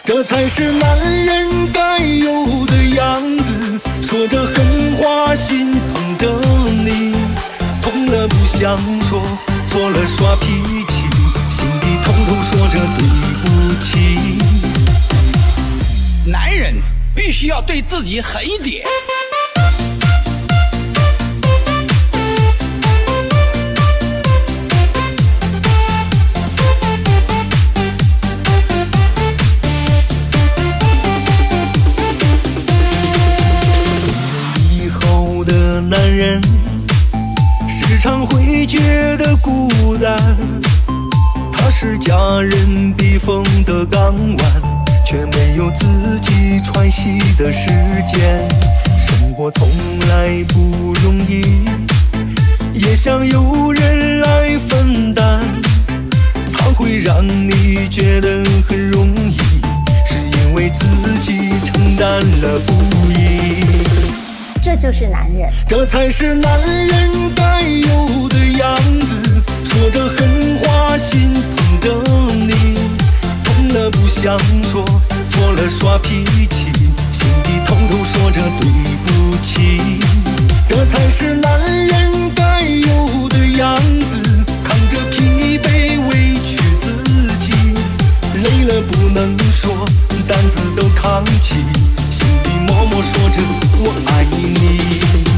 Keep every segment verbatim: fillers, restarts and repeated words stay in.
这才是男人该有的样子。说着狠话，心疼着你，痛了不想说，错了耍脾气，心里偷偷说着对不起。 男人必须要对自己狠一点。 男人时常会觉得孤单，他是家人避风的港湾，却没有自己喘息的时间。生活从来不容易，也想有人来分担，它会让你觉得很容易，是因为自己承担了不易。 这就是男人， 这才是男人该有的样子。说着狠话，心疼着你，痛了不想说，错了耍脾气，心里偷偷说着对不起。这才是男人该有的样子。扛着疲惫，委屈自己，累了不能说，担子都扛起，心里默默说着我爱你。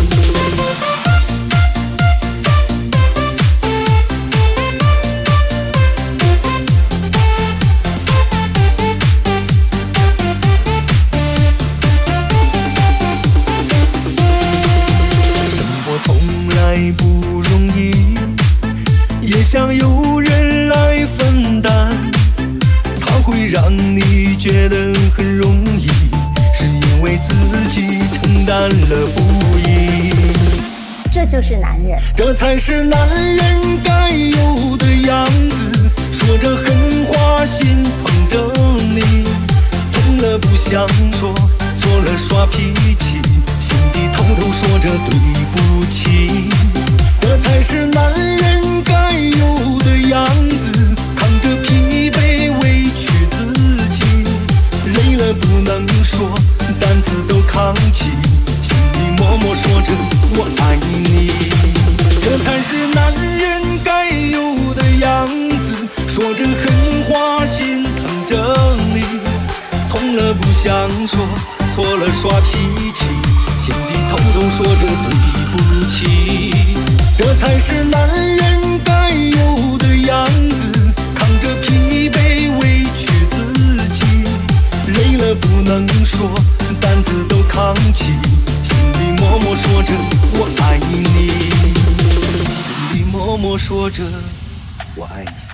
生活从来不容易，也想有人来分担，它会让你觉得很容易，是因为自己承担了不易。 这就是男人， 这才是男人该有的样子。说着狠话，心疼着你，痛了不想说，错了耍脾气，心底偷偷说着对不起。这才是男人该有的样子。扛着疲惫，委屈自己，累了不能说，担子都扛起，心里默默说着我爱你。这才是男人该有的样子。说着狠话，心疼着你，痛了不想说，错了耍脾气，心里偷偷说着对不起。这才是男人该有的样子。扛着疲惫，委屈自己，累了不能说，担子都扛起，心里默默说着我爱你，心里默默说着我爱你。